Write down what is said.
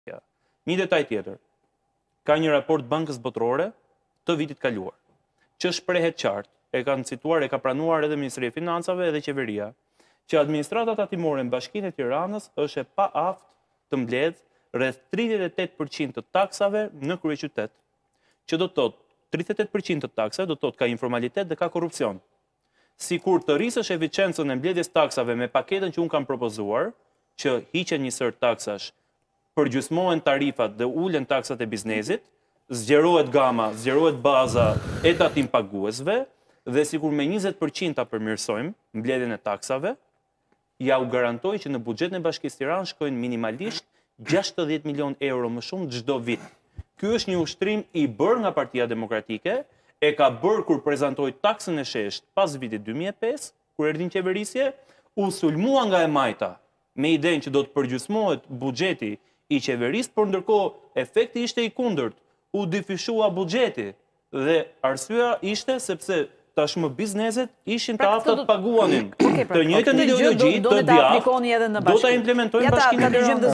Një detaj tjetër. Ka një raport Bankës Botërore të vitit kaluar, që shprehet qartë, e kanë cituar, e ka pranuar edhe Ministria e Financave edhe qeveria, që administrata tatimore në Bashkinë e Tiranës është e paaft të mbledh rreth 38% të taksave në kryeqytet, që do të thotë 38% të taksave do të thotë ka informalitet dhe ka korrupsion. Sikur të rrisësh eficiencën e mbledhjes taksave me paketën që unë kam propozuar, që hiqen një sër taksash, përgjysmohen tarifat dhe ulen taksat e biznesit, zgjerohet gama, zgjerohet baza e tatim paguesve, dhe sikur me 20% ta përmirësojmë mbledhjen e taksave, ja u garantoj që në buxhetin e Bashkisë Tiranë shkojnë minimalisht 60 milion euro më shumë çdo vit. Ky është një ushtrim i bërë nga Partia Demokratike, e ka bërë kur prezantoi taksën e shesht pas vitit 2005, kur erdhi në qeverisje, u sulmua nga e majta me idenë që do të përgjysmohet buxheti i qeverisë, por ndërkohë efekti ishte i kundërt, u dyfishua buxheti dhe arsyeja ishte sepse tashmë bizneset ishin të afta të paguanin. Të njëjtën ideologji të djathtë do ta implementojnë Bashkinë e Tiranës.